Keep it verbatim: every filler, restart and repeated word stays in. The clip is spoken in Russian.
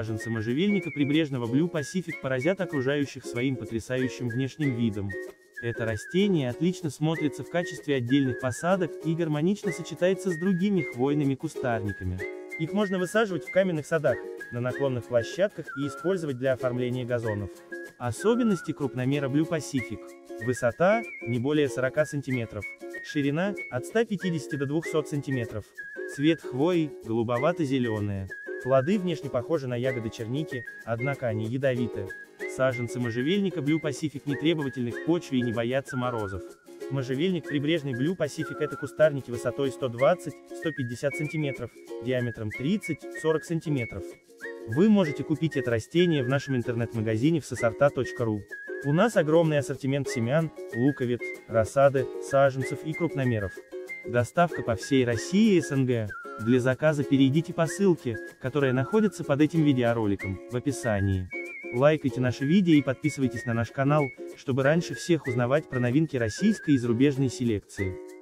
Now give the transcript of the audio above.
Саженцы можжевельника прибрежного Blue Pacific поразят окружающих своим потрясающим внешним видом. Это растение отлично смотрится в качестве отдельных посадок и гармонично сочетается с другими хвойными кустарниками. Их можно высаживать в каменных садах, на наклонных площадках и использовать для оформления газонов. Особенности крупномера Blue Pacific. Высота – не более сорока сантиметров. Ширина – от ста пятидесяти до двухсот сантиметров. Цвет хвои – голубовато-зеленые. Плоды внешне похожи на ягоды черники, однако они ядовиты. Саженцы можжевельника Blue Pacific не требовательны к почве и не боятся морозов. Можжевельник прибрежный Blue Pacific — это кустарники высотой сто двадцать — сто пятьдесят сантиметров, диаметром тридцать — сорок сантиметров. Вы можете купить это растение в нашем интернет-магазине в сосорта точка ру. У нас огромный ассортимент семян, луковиц, рассады, саженцев и крупномеров. Доставка по всей России и СНГ. Для заказа перейдите по ссылке, которая находится под этим видеороликом, в описании. Лайкайте наши видео и подписывайтесь на наш канал, чтобы раньше всех узнавать про новинки российской и зарубежной селекции.